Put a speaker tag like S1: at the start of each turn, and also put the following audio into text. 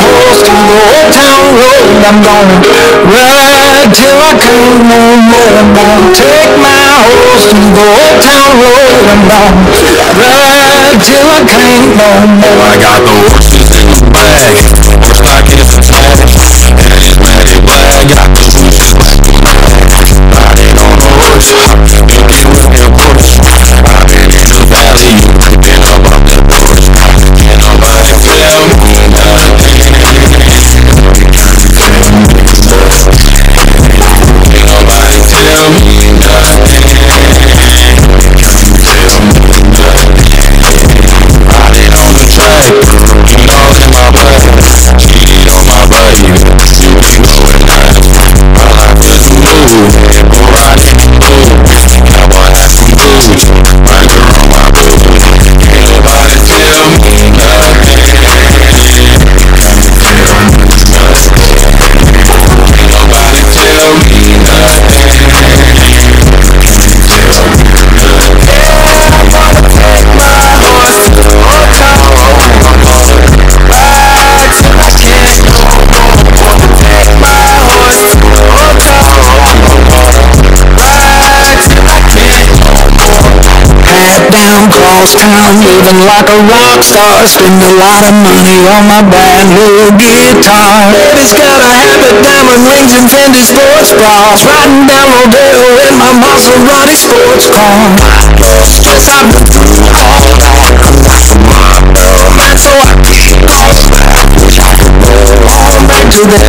S1: horse to the old town road. I'm gonna ride till I can't no more. I'm gonna take my horse to the old town road. I'm gonna ride till I can't no more.
S2: I got the horses in the bag, horse like it's a flag, and it's magic black. Got the bushes black and black. Riding on a horse, making with your horse. I've been in the valley, you've been up the doors. Can't nobody tell me nothing. Can't nobody tell me nothing. Riding on the track, you know in my blood. Cheating on my buddy, you can know it not. My life is a move, go riding in the move. Cowboy hat some boots, rider on my boot. Can't nobody tell me nothing. Can't nobody tell me nothing.
S1: Down cross town, living like a rock star. Spend a lot of money on my brand new guitar. Baby's got a habit, diamond rings and Fendi sports bras. Riding down Rodeo in my Maserati sports car. Yes, I've been through all that. Man, so I wish all back. Wish I could go on back to the